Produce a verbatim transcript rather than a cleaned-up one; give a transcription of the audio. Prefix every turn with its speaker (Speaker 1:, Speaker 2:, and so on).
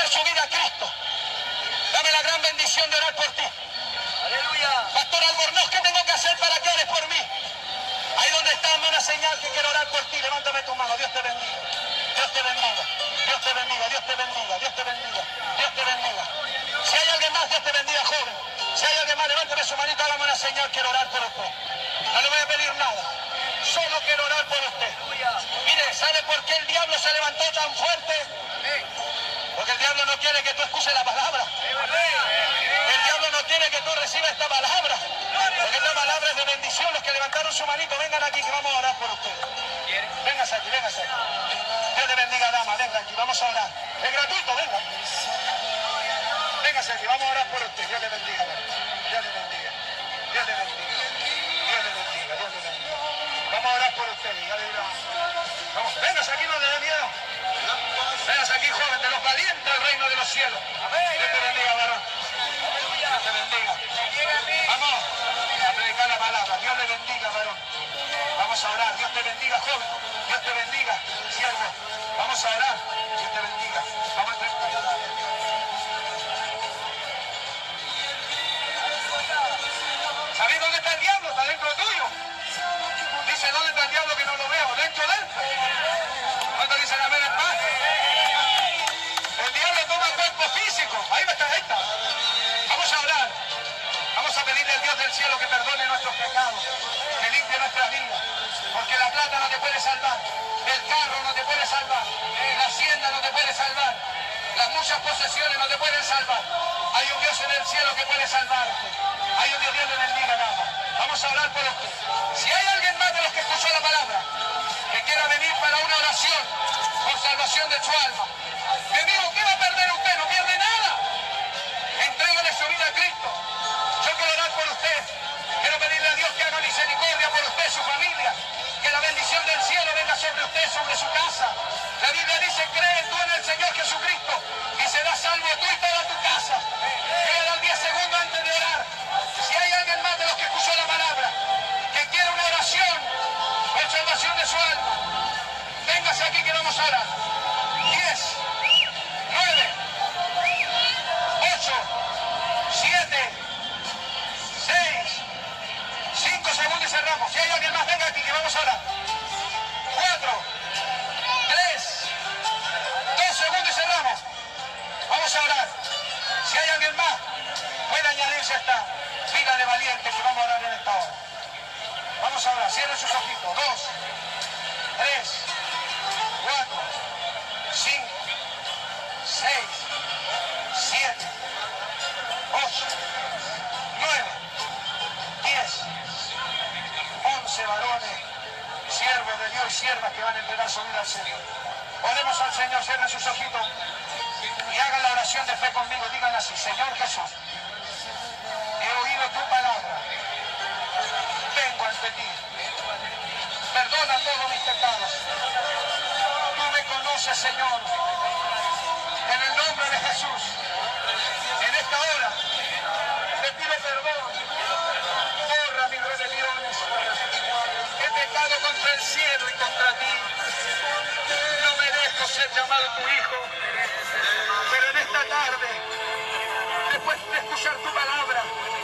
Speaker 1: entregar su vida a Cristo. Dame la gran bendición de orar por ti.
Speaker 2: Aleluya.
Speaker 1: Pastor Albornoz, ¿qué tengo que hacer para que ores por mí? Ahí donde está, dame una señal que quiero orar por ti. Levántame tu mano. Dios te bendiga. Dios te bendiga. Dios te bendiga. Dios te bendiga. Dios te bendiga. Dios te bendiga. Si hay alguien más, Dios te bendiga, joven. Si hay alguien más, levántame su manito, hágame una señal. Quiero orar por usted. No le voy a pedir nada. Solo quiero orar por usted. Mire, ¿sabe por qué el diablo se levantó tan fuerte? Porque el diablo no quiere que tú escuches la palabra. El diablo no quiere que tú recibas esta palabra. Porque esta palabra es de bendición. Los que levantaron su manito, vengan aquí que vamos a orar por ustedes. Véngase aquí, véngase aquí. Dios le bendiga, dama. Venga aquí, vamos a orar. Es gratuito, venga. Véngase aquí, vamos a orar por usted. Dios le bendiga, dama. Dios le bendiga. Dios le bendiga. Dios le bendiga. Dios le bendiga. Vamos a orar por ustedes. Ya le dirán. Vamos, véngase aquí, no le dé miedo. Véngase aquí, joven, de los valientes del reino de los cielos. Dios te bendiga, varón. Dios te bendiga. Vamos a predicar la palabra. Dios le bendiga, varón. Vamos a orar. Dios te bendiga, joven. Dios te bendiga, siervo. Vamos a orar. Dios te bendiga. Vamos a predicar. ¿Sabéis dónde está el diablo? Está dentro tuyo. Dice, ¿dónde está el diablo que no lo veo? Dentro de él. ¿Cuánto dicen amén en paz? El diablo toma cuerpo físico. Ahí está, ahí está. Vamos a orar. Vamos a pedirle al Dios del cielo que perdone nuestros pecados, que limpie nuestras vidas. Porque la plata no te puede salvar, el carro no te puede salvar, la hacienda no te puede salvar, las muchas posesiones no te pueden salvar. Hay un Dios en el cielo que puede salvarte. Hay un Dios, Dios le bendiga, nada. Vamos a orar por usted. Si hay alguien más de los que escuchó la palabra que quiera venir para una oración por salvación de su alma, mi amigo, ¿qué va a perder usted? No pierde nada. Entrégale su vida a Cristo. Yo quiero orar por usted. Quiero pedirle a Dios que haga misericordia por usted, su familia. Que la bendición del cielo venga sobre usted, sobre su casa. La Biblia dice, cree tú en el Señor Jesucristo y serás salvo tú y toda tu casa. Voy a dar diez segundos antes de orar. Si hay alguien más de los que escuchó la palabra que quiere una oración por salvación de su alma, véngase aquí que vamos a orar. diez, nueve, ocho, siete, seis, cinco segundos y cerramos. Si hay alguien más, venga aquí que vamos a orar. cuatro, tres, dos segundos y cerramos. Vamos a orar. Si hay alguien más, puede añadirse a esta fila de valientes que vamos a orar en esta hora. Vamos a orar. Cierren sus ojitos. Dos, tres, cuatro, cinco, seis, siete, ocho, nueve, diez, once varones, siervos de Dios y siervas que van a entregar su vida al Señor. Oremos al Señor, cierren sus ojitos y hagan la oración de fe conmigo. Digan así: Señor Jesús, he oído tu palabra, vengo ante ti, perdona todos mis pecados. Tú me conoces, Señor, en el nombre de Jesús. En esta hora te pido perdón, borra mis rebeliones. He pecado contra el cielo y contra ti. No merezco ser llamado tu hijo, pero en esta tarde, después de escuchar tu palabra,